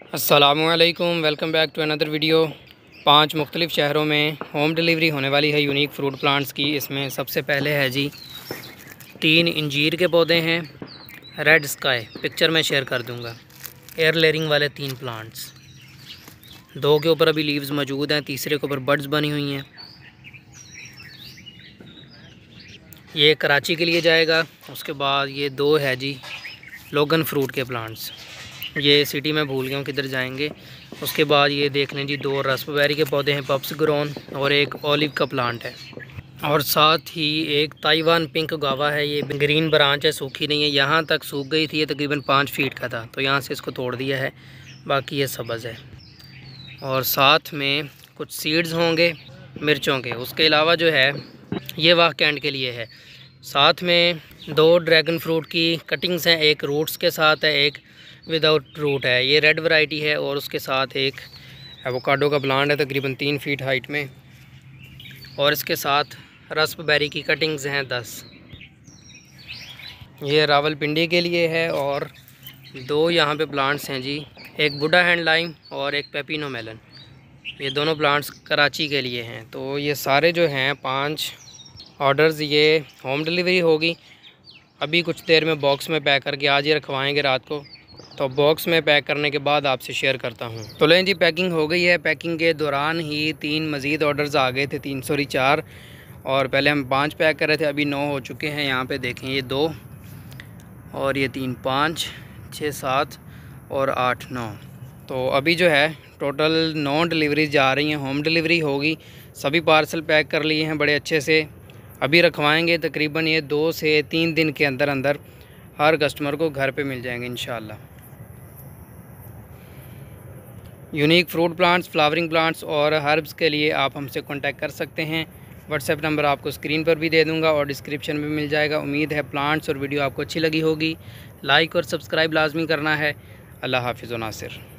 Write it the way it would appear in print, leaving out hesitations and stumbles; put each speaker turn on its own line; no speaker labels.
अस्सलामुअलैकुम, welcome back to another video. 5 मुख्तलिफ़ शहरों में होम डिलीवरी होने वाली है यूनिक फ्रूट प्लांट्स की। इसमें सबसे पहले है जी 3 इंजीर के पौधे हैं, रेड स्काई, पिक्चर में शेयर कर दूंगा। एयर लेयरिंग वाले 3 प्लांट्स, 2 के ऊपर अभी लीव्स मौजूद हैं, तीसरे के ऊपर बड्स बनी हुई हैं। ये कराची के लिए जाएगा। उसके बाद ये 2 है जी लोगन फ्रूट के प्लांट्स, ये सिटी में भूल गया हूँ किधर जाएंगे। उसके बाद ये देख लें जी 2 रास्पबेरी के पौधे हैं, पप्स ग्रोन, और एक ऑलिव का प्लांट है। और साथ ही एक ताइवान पिंक गावा है, ये ग्रीन ब्रांच है, सूखी नहीं है। यहाँ तक सूख गई थी, ये तकरीबन 5 फीट का था, तो यहाँ से इसको तोड़ दिया है, बाकी ये सब्ज़ है। और साथ में कुछ सीड्स होंगे मिर्चों के। उसके अलावा जो है ये वाह कैंड के लिए है। साथ में 2 ड्रैगन फ्रूट की कटिंग्स हैं, एक रूट्स के साथ है, एक विदाउट रूट है। ये रेड वैरायटी है। और उसके साथ एक एवोकाडो का प्लांट है तकरीबन 3 फीट हाइट में। और इसके साथ रास्पबेरी की कटिंग्स हैं 10। ये रावलपिंडी के लिए है। और 2 यहाँ पे प्लांट्स हैं जी, एक बुढ़ा हैंड लाइम और एक पेपिनो मेलन। ये दोनों प्लांट्स कराची के लिए हैं। तो ये सारे जो हैं 5 ऑर्डर्स, ये होम डिलीवरी होगी। अभी कुछ देर में बॉक्स में पैक करके आज ही रखवाएंगे रात को, तो बॉक्स में पैक करने के बाद आपसे शेयर करता हूँ। तो लें जी, पैकिंग हो गई है। पैकिंग के दौरान ही 3 मज़ीद ऑर्डर्स आ गए थे, 304। और पहले हम 5 पैक कर रहे थे, अभी 9 हो चुके हैं। यहाँ पे देखें, ये 2 और ये 3, 5, 6, 7 और 8, 9। तो अभी जो है टोटल 9 डिलीवरी जा रही हैं, होम डिलीवरी होगी। सभी पार्सल पैक कर लिए हैं बड़े अच्छे से, अभी रखवाएंगे। तकरीबन ये 2 से 3 दिन के अंदर अंदर हर कस्टमर को घर पे मिल जाएंगे इंशाल्लाह। Unique fruit plants, flowering plants और हर्ब्स के लिए आप हमसे कांटेक्ट कर सकते हैं। व्हाट्सएप नंबर आपको स्क्रीन पर भी दे दूंगा और डिस्क्रिप्शन में मिल जाएगा। उम्मीद है प्लांट्स और वीडियो आपको अच्छी लगी होगी। लाइक और सब्सक्राइब लाजमी करना है। अल्लाह हाफिज़ व नासिर।